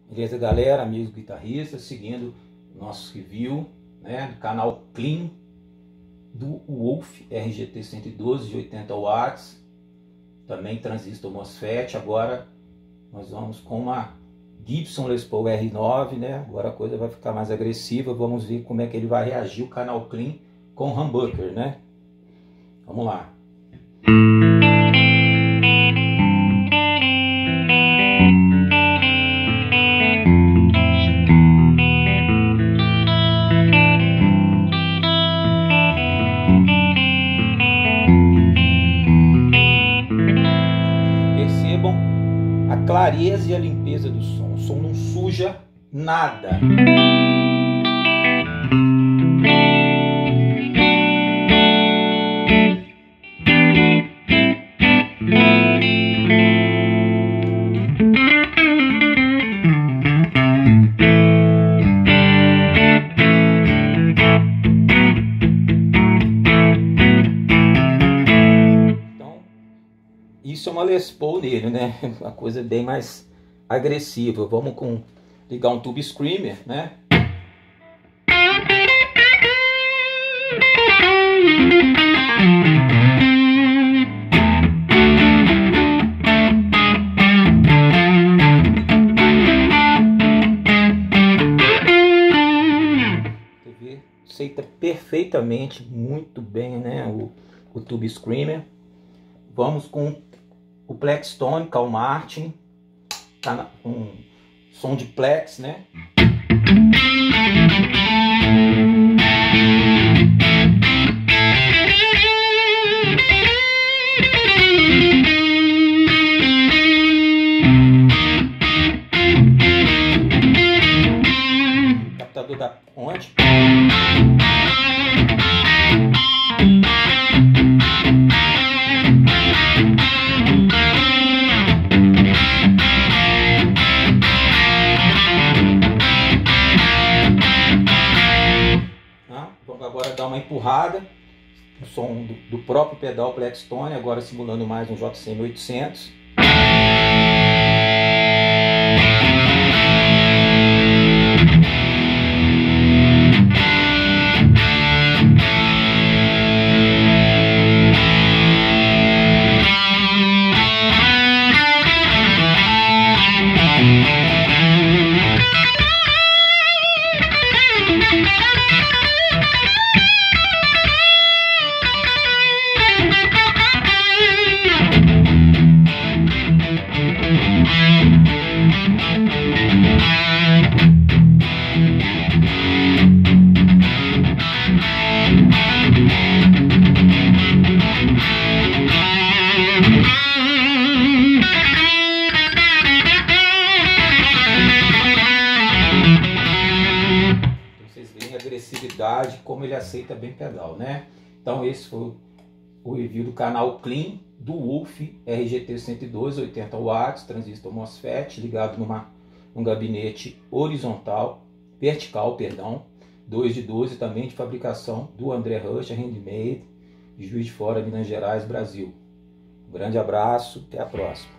Beleza, galera, amigos guitarristas, seguindo nosso review, né, do canal Clean do Wolf RGT 112 de 80 watts, também transistor MOSFET. Agora nós vamos com uma Gibson Les Paul R9, né? Agora a coisa vai ficar mais agressiva, vamos ver como é que ele vai reagir, o canal Clean com humbucker, né? Vamos lá. Percebam a clareza e a limpeza do som. O som não suja nada. Isso é uma Les Paul nele, né? Uma coisa bem mais agressiva. Vamos ligar um Tube Screamer, né? Você vê, aceita perfeitamente, muito bem, né? O Tube Screamer. Vamos com o Plextone Carl Martin, tá com som de Plex, né? Captador da fonte. Vamos agora dar uma empurrada, o som do próprio pedal Plextone, agora simulando mais um JCM 800. Vocês veem a agressividade, como ele aceita bem pedal, né? Então esse foi o review do canal Clean do Wolf RGT 112 80 watts, transistor MOSFET ligado num gabinete vertical, 2 de 12, também de fabricação do André Rush, handmade, de Juiz de Fora, Minas Gerais, Brasil. Um grande abraço, até a próxima.